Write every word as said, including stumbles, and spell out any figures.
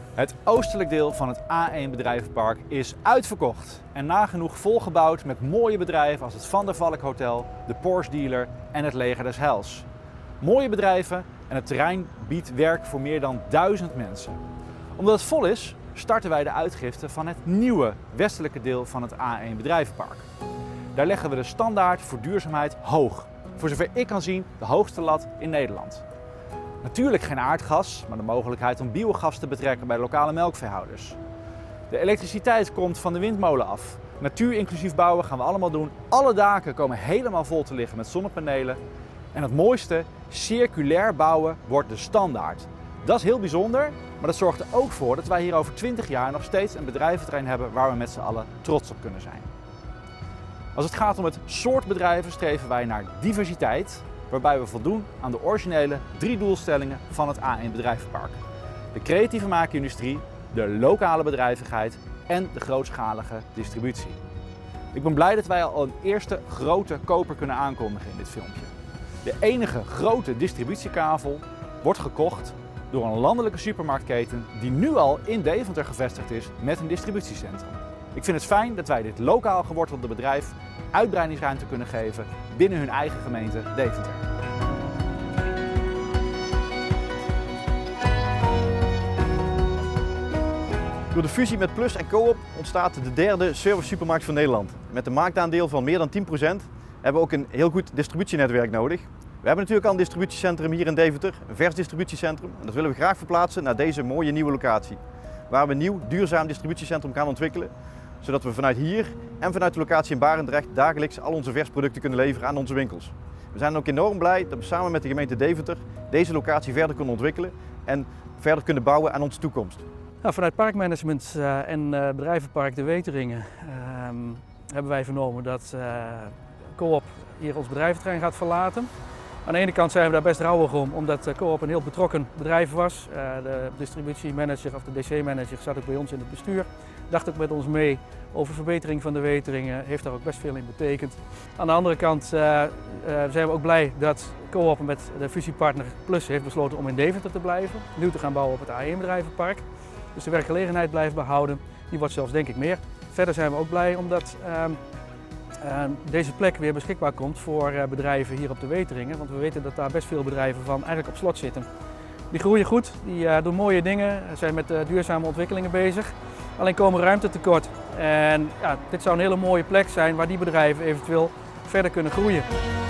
Het oostelijk deel van het A één bedrijvenpark is uitverkocht en nagenoeg volgebouwd met mooie bedrijven als het Van der Valk Hotel, de Porsche dealer en het Leger des Heils. Mooie bedrijven en het terrein biedt werk voor meer dan duizend mensen. Omdat het vol is, starten wij de uitgifte van het nieuwe westelijke deel van het A één bedrijvenpark. Daar leggen we de standaard voor duurzaamheid hoog. Voor zover ik kan zien de hoogste lat in Nederland. Natuurlijk geen aardgas, maar de mogelijkheid om biogas te betrekken bij lokale melkveehouders. De elektriciteit komt van de windmolen af. Natuur inclusief bouwen gaan we allemaal doen. Alle daken komen helemaal vol te liggen met zonnepanelen. En het mooiste, circulair bouwen wordt de standaard. Dat is heel bijzonder, maar dat zorgt er ook voor dat wij hier over twintig jaar nog steeds een bedrijventerrein hebben waar we met z'n allen trots op kunnen zijn. Als het gaat om het soort bedrijven streven wij naar diversiteit, waarbij we voldoen aan de originele drie doelstellingen van het A één bedrijvenpark. De creatieve maakindustrie, de lokale bedrijvigheid en de grootschalige distributie. Ik ben blij dat wij al een eerste grote koper kunnen aankondigen in dit filmpje. De enige grote distributiekavel wordt gekocht door een landelijke supermarktketen die nu al in Deventer gevestigd is met een distributiecentrum. Ik vind het fijn dat wij dit lokaal gewortelde bedrijf uitbreidingsruimte kunnen geven binnen hun eigen gemeente Deventer. Door de fusie met Plus en Coop ontstaat de derde service supermarkt van Nederland. Met een marktaandeel van meer dan tien procent hebben we ook een heel goed distributienetwerk nodig. We hebben natuurlijk al een distributiecentrum hier in Deventer, een vers distributiecentrum. En dat willen we graag verplaatsen naar deze mooie nieuwe locatie. Waar we een nieuw duurzaam distributiecentrum gaan ontwikkelen. Zodat we vanuit hier en vanuit de locatie in Barendrecht dagelijks al onze versproducten kunnen leveren aan onze winkels. We zijn ook enorm blij dat we samen met de gemeente Deventer deze locatie verder kunnen ontwikkelen en verder kunnen bouwen aan onze toekomst. Nou, vanuit Parkmanagement uh, en uh, bedrijvenpark De Weteringen uh, hebben wij vernomen dat uh, Coop hier ons bedrijventerrein gaat verlaten. Aan de ene kant zijn we daar best rouwig om, omdat uh, Coop een heel betrokken bedrijf was. Uh, de distributiemanager of de D C-manager zat ook bij ons in het bestuur. Dacht ook met ons mee over verbetering van De Weteringen, heeft daar ook best veel in betekend. Aan de andere kant uh, uh, zijn we ook blij dat Coop met de fusiepartner Plus heeft besloten om in Deventer te blijven. Nieuw te gaan bouwen op het A één bedrijvenpark. Dus de werkgelegenheid blijft behouden, die wordt zelfs denk ik meer. Verder zijn we ook blij omdat uh, uh, deze plek weer beschikbaar komt voor uh, bedrijven hier op De Weteringen. Want we weten dat daar best veel bedrijven van eigenlijk op slot zitten. Die groeien goed, die uh, doen mooie dingen, zijn met uh, duurzame ontwikkelingen bezig. Alleen komen ruimte tekort. En ja, dit zou een hele mooie plek zijn waar die bedrijven eventueel verder kunnen groeien.